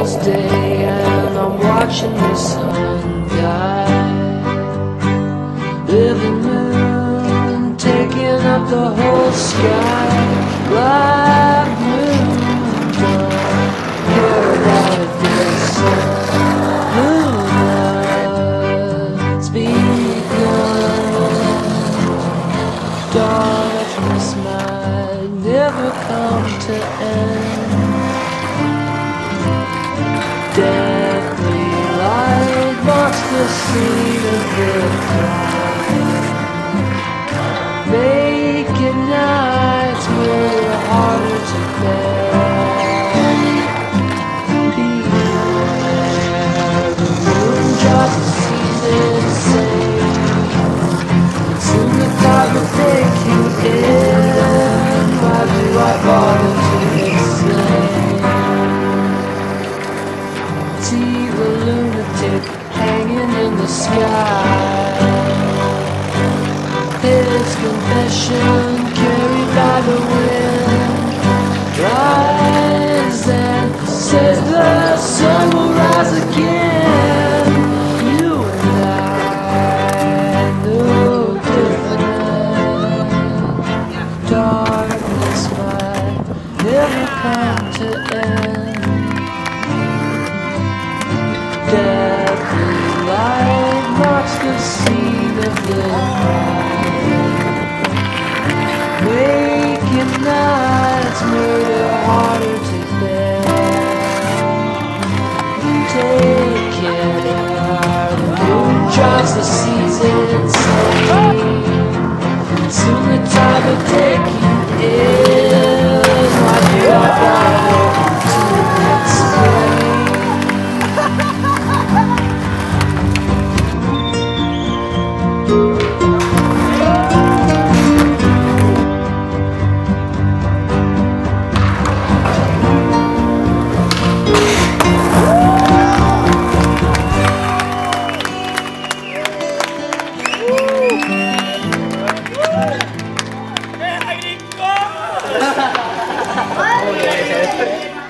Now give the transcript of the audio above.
summer's day and I'm watching the sun die. Living moon taking up the whole sky. Black moon, don't care about this. Moonlight's begun. Darkness might never come to end. Deathly light marks the scene of the crime, making nights more harder to bear. Beware, the moon just sees insane, and soon the tide will take you in. Why do I bother to explain? See the lunatic hanging in the sky. His confession carried by the wind rise and says the sun will rise again. You and I know different. Darkness might never come to end. Deathly light marks the scene of the crime, waking nights murder harder to bear. Take care, the moon drives the seas insane. Soon the tide will take you in. Why do I bother to explain? ¡Eh, agrico!